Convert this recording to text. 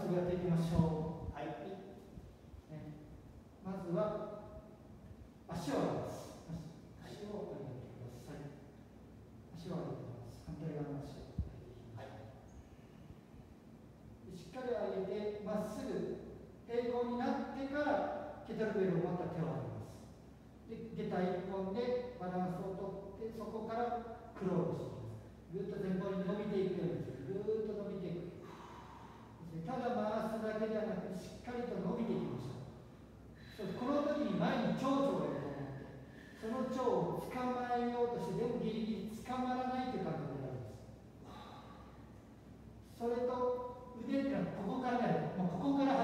ぐやっていきましょう。はい、まずは足を上げます。足を上げてください。足を上げてます。反対側の足を上げていきます。しっかり上げて、まっすぐ平行になってからケトルベルをまた手を上げます。で、下体1本でバランスをとって、そこからクロールしていきます。ぐっと前方に伸びていくように、ぐーっと伸びていく。ただ回すだけではなく、しっかりと伸びていきましょう。この時に前に蝶々がいると思って、その蝶を捕まえようとして、でもギリギリ捕まらないという感覚になるんです。それと腕っていうのはここからね、もうここから